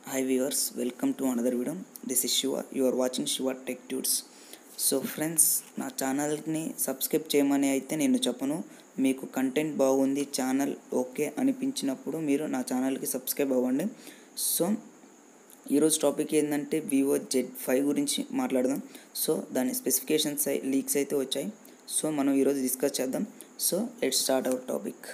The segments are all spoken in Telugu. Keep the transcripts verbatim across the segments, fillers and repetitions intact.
Hi viewers, welcome to another video. This is Shiva. You are watching Shiva Tech Tunes. So friends, నా ఛానల్ని సబ్స్క్రైబ్ చేయమని అయితే నేను చెప్పను. మీకు కంటెంట్ బాగుంది, ఛానల్ ఓకే అనిపించినప్పుడు మీరు నా ఛానల్కి సబ్స్క్రైబ్ అవ్వండి. సో ఈరోజు టాపిక్ ఏంటంటే వివో జెడ్ ఫైవ్ గురించి మాట్లాడదాం. సో దాని స్పెసిఫికేషన్స్ లీక్స్ అయితే వచ్చాయి. సో మనం ఈరోజు డిస్కస్ చేద్దాం. So let's start our topic.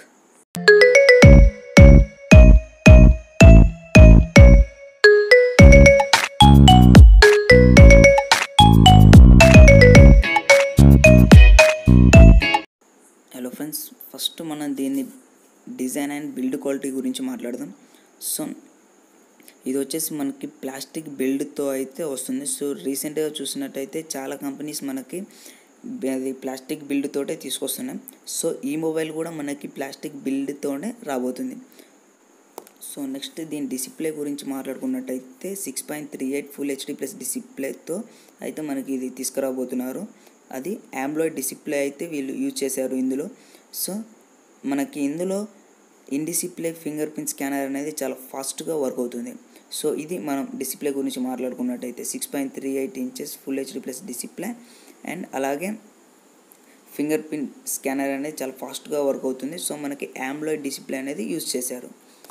Hello friends, first మనం దీన్ని డిజైన్ అండ్ బిల్డ్ క్వాలిటీ గురించి మాట్లాడదాం. సో ఇది వచ్చేసి మనకి ప్లాస్టిక్ బిల్డ్తో అయితే వస్తుంది. సో రీసెంట్గా చూసినట్టయితే చాలా కంపెనీస్ మనకి అది ప్లాస్టిక్ బిల్డ్తోటే తీసుకొస్తున్నాయి. సో ఈ మొబైల్ కూడా మనకి ప్లాస్టిక్ బిల్డ్తోనే రాబోతుంది. సో నెక్స్ట్ దీని డిస్ప్లే గురించి మాట్లాడుకున్నట్టయితే six point three eight full HD plus డిస్ప్లేతో అయితే మనకి ఇది తీసుకురాబోతున్నారు. అది ఆండ్రాయిడ్ డిస్ప్లే అయితే వీళ్ళు యూజ్ చేశారు ఇందులో. సో మనకి ఇందులో in display fingerprint scanner అనేది చాలా ఫాస్ట్గా వర్క్ అవుతుంది. సో ఇది మనం డిస్ప్లే గురించి మాట్లాడుకున్నట్టయితే six point three eight inches full HD plus display and అలాగే ఫింగర్ ప్రింట్ స్కానర్ అనేది చాలా ఫాస్ట్గా వర్క్ అవుతుంది. సో మనకి ఆండ్రాయిడ్ డిస్ప్లే అనేది యూజ్ చేశారు.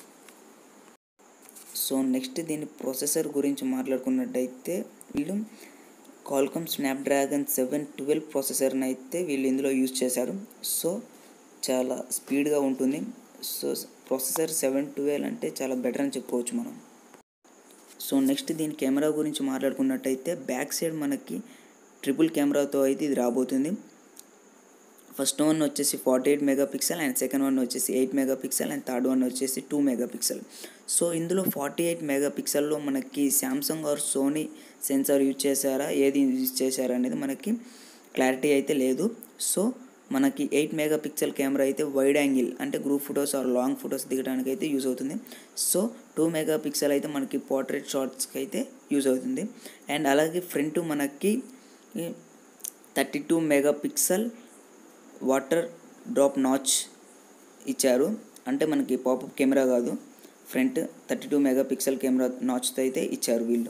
సో నెక్స్ట్ దీని ప్రాసెసర్ గురించి మాట్లాడుకున్నట్టయితే వీళ్ళు క్వాల్కామ్ స్నాప్డ్రాగన్ సెవెన్ ట్వెల్వ్ ప్రాసెసర్ని అయితే వీళ్ళు ఇందులో యూజ్ చేశారు. సో చాలా స్పీడ్గా ఉంటుంది. సో ప్రాసెసర్ సెవెన్ ట్వెల్వ్ అంటే చాలా బెటర్ అని చెప్పుకోవచ్చు మనం. సో నెక్స్ట్ దీని కెమెరా గురించి మాట్లాడుకున్నట్టయితే బ్యాక్ సైడ్ మనకి ట్రిపుల్ కెమెరాతో అయితే ఇది రాబోతుంది. ఫస్ట్ వన్ వచ్చేసి forty eight megapixel and second one వచ్చేసి eight megapixel and third one వచ్చేసి టూ మెగా పిక్సెల్. సో ఇందులో ఫార్టీ ఎయిట్ మెగా పిక్సెల్లో మనకి Samsung or Sony sensor use చేశారా, ఏది యూజ్ చేశారా అనేది మనకి క్లారిటీ అయితే లేదు. సో మనకి ఎయిట్ మెగా పిక్సెల్ కెమెరా అయితే వైడ్ యాంగిల్ అంటే group photos or long photos దిగడానికి అయితే యూజ్ అవుతుంది. సో టూ మెగా పిక్సెల్ అయితే మనకి పోర్ట్రేట్ షాట్స్కి అయితే యూజ్ అవుతుంది. అండ్ అలాగే ఫ్రంట్ మనకి thirty two megapixel water drop notch ఇచ్చారు. అంటే మనకి పాపప్ కెమెరా కాదు, front thirty two megapixel camera నాచ్తో అయితే ఇచ్చారు వీళ్ళు.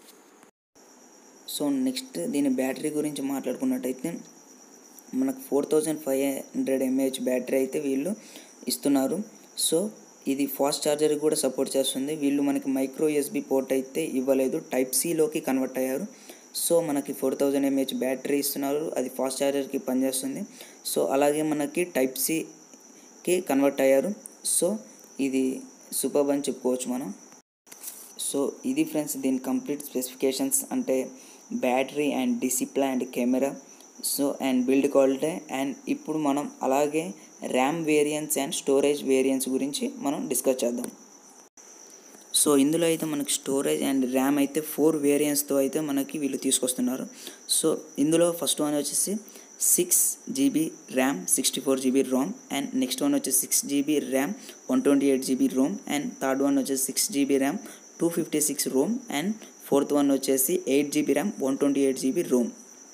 సో నెక్స్ట్ దీని బ్యాటరీ గురించి మాట్లాడుకున్నట్టయితే మనకు four thousand five hundred mAh battery అయితే వీళ్ళు ఇస్తున్నారు. సో ఇది ఫాస్ట్ ఛార్జర్ కూడా సపోర్ట్ చేస్తుంది. వీళ్ళు మనకి మైక్రో యూఎస్బీ పోర్ట్ అయితే ఇవ్వలేదు, టైప్ సిలోకి కన్వర్ట్ అయ్యారు. సో మనకి ఫోర్ థౌజండ్ ఎంఏహెచ్ బ్యాటరీ ఇస్తున్నారు, అది ఫాస్ట్ ఛార్జర్కి పనిచేస్తుంది. సో అలాగే మనకి టైప్ సికి కన్వర్ట్ అయ్యారు. సో ఇది సూపర్ అని చెప్పుకోవచ్చు మనం. సో ఇది ఫ్రెండ్స్ దీని కంప్లీట్ స్పెసిఫికేషన్స్, అంటే battery and display and camera so and build quality. And ఇప్పుడు మనం అలాగే RAM variants and storage variants గురించి మనం డిస్కస్ చేద్దాం. సో ఇందులో అయితే మనకి స్టోరేజ్ అండ్ ర్యామ్ అయితే ఫోర్ వేరియంట్స్తో అయితే మనకి వీళ్ళు తీసుకొస్తున్నారు. సో ఇందులో ఫస్ట్ వన్ వచ్చేసి six GB RAM, sixty four GB ROM. And next one వచ్చేసి six GB RAM, one twenty eight GB ROM. And third one వచ్చేసి six GB RAM, two fifty six ROM. And fourth one వచ్చేసి eight GB RAM, one twenty eight GB ROM.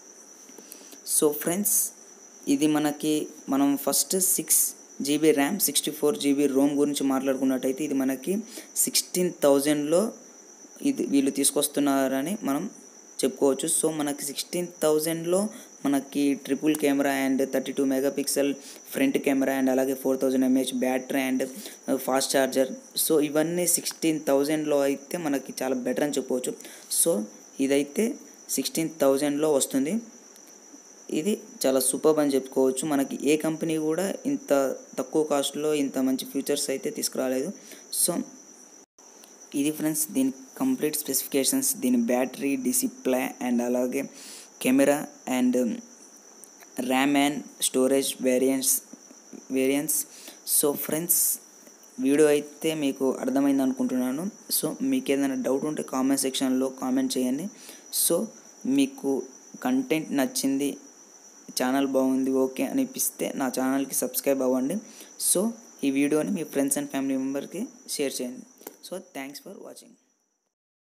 So friends, ఇది మనకి మనం first six GB RAM, sixty four GB ROM గురించి మాట్లాడుకున్నట్టయితే ఇది మనకి సిక్స్టీన్ థౌజండ్లో ఇది వీళ్ళు తీసుకొస్తున్నారని మనం చెప్పుకోవచ్చు. సో మనకి సిక్స్టీన్ థౌజండ్లో మనకి triple camera and thirty two megapixel front camera and అలాగే four thousand mAh battery and fast charger. So ఇవన్నీ సిక్స్టీన్ థౌజండ్లో అయితే మనకి చాలా బెటర్ అని చెప్పుకోవచ్చు. సో ఇదైతే సిక్స్టీన్ థౌజండ్లో వస్తుంది. ఇది చాలా సూపర్ అని చెప్పుకోవచ్చు. మనకి ఏ కంపెనీ కూడా ఇంత తక్కువ కాస్ట్లో ఇంత మంచి ఫీచర్స్ అయితే తీసుకురాలేదు. సో ఇది ఫ్రెండ్స్ దీని కంప్లీట్ స్పెసిఫికేషన్స్, దీని బ్యాటరీ, డిస్ప్లే అండ్ అలాగే camera and RAM and storage variants variants so friends, video అయితే మీకు అర్థమైంది అనుకుంటున్నాను. సో మీకు ఏదైనా డౌట్ ఉంటే కామెంట్ సెక్షన్లో కామెంట్ చేయండి. సో మీకు కంటెంట్ నచ్చింది, ఛానల్ బాగుంది, ఓకే అనిపిస్తే నా ఛానల్కి సబ్స్క్రైబ్ అవ్వండి. సో ఈ వీడియోని మీ ఫ్రెండ్స్ అండ్ ఫ్యామిలీ మెంబర్కి షేర్ చేయండి. So thanks for watching.